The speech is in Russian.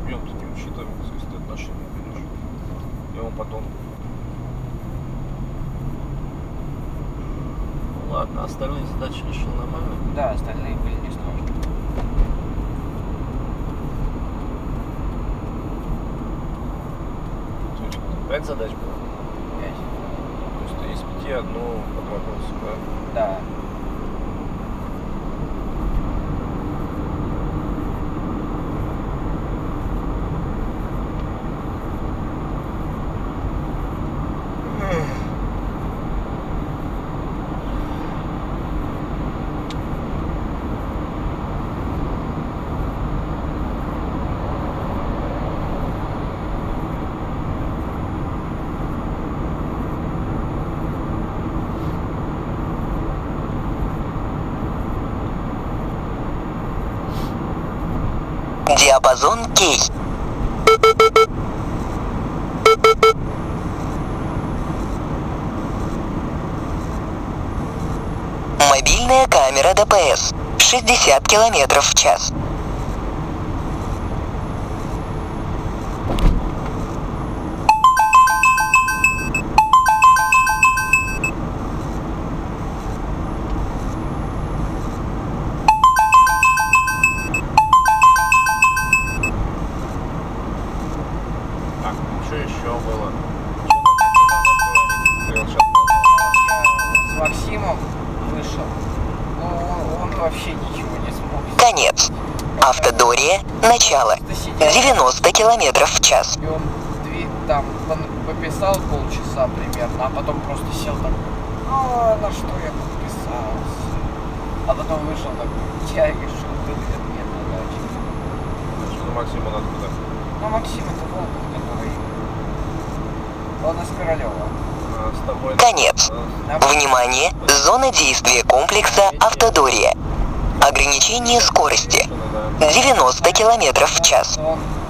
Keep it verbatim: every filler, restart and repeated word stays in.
объем-то не учитывается, если ты отношения берешь. И он потом... Ладно, остальные задачи решил нормально? Да, остальные были не сложные. Пять задач было? Пять. То есть ты из пяти одну подводился, да? Да. Диапазон Кей. Мобильная камера ДПС. шестьдесят километров в час. Что еще было? Я с Максимом вышел, но он, он вообще ничего не смог. Конец. Автодория. Начало. девяносто километров в час. И он дви, там он пописал полчаса примерно, а потом просто сел так, а на что я подписался? А потом вышел такой, я решил выдвинуть мне задачи. Что за Максима надо куда? Ну Максим это Волков, который... Он из Королева. А, с тобой... Конец. А, Внимание! Зона действия комплекса Автодория. Ограничение скорости. девяносто километров в час. Он